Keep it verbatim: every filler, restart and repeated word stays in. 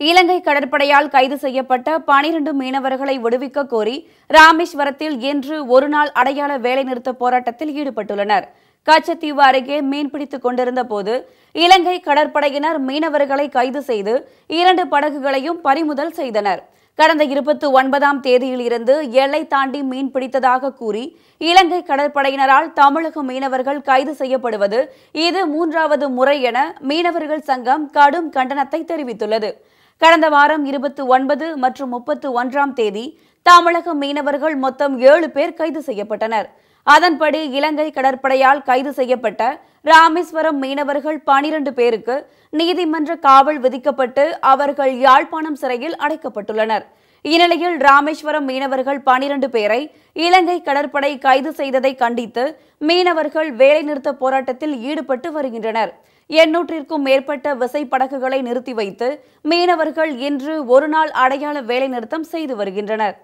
இலங்கை கடற்படையால் கைது செய்யப்பட்ட பனிரண்டு மீனவர்களை விடுவிக்க கோரி ராமேஸ்வரத்தில் இன்று ஒருநாள் அடையாள வேலைநிறுத்த போராட்டத்தில் ஈடுபட்டுள்ளனர். கச்சத்தீவு அருகே மீன்பிடித்துக் கொண்டிருந்த போது இலங்கை கடற்படையினர் மீனவர்களை கைது செய்து இரண்டு படகுகளையும் பறிமுதல் செய்தனர். கடந்த இருபத்தி ஒன்பதாம் தேதியில் இருந்து எல்லை தாண்டி மீன் பிடித்ததாக கூறி இலங்கை கடற்படையினரால் தமிழக மீனவர்கள் கைது செய்யப்படுவது இது மூன்றாவது முறை என மீனவர்கள் சங்கம் கடும் கண்டனத்தை தெரிவித்துள்ளது. கடந்த வாரம் இருபத்தி ஒன்பது மற்றும் முப்பத்தி ஒன்றாம் தேதி தமிழக மீனவர்கள் மொத்தம் ஏழு பேர் கைது செய்யப்பட்டனர். அதன்படி இலங்கை கடற்படையால் கைது செய்யப்பட்ட ராமேஸ்வரம் மீனவர்கள் பனிரண்டு பேருக்கு நீதிமன்ற காவல் விதிக்கப்பட்டு அவர்கள் யாழ்ப்பாணம் சிறையில் அடைக்கப்பட்டுள்ளனர். இந்நிலையில் ராமேஸ்வரம் மீனவர்கள் பனிரண்டு பேரை இலங்கை கடற்படை கைது செய்ததை கண்டித்து மீனவர்கள் வேலைநிறுத்த போராட்டத்தில் ஈடுபட்டு வருகின்றனர். எண்ணூற்றிற்கும் மேற்பட்ட விசைப்படகுகளை நிறுத்தி வைத்து மீனவர்கள் இன்று ஒருநாள் அடையாள வேலைநிறுத்தம் செய்து வருகின்றனர்.